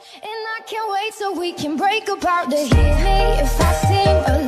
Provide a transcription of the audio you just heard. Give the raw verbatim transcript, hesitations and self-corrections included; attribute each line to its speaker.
Speaker 1: And I can't wait so we can break apart to hear me if I seem a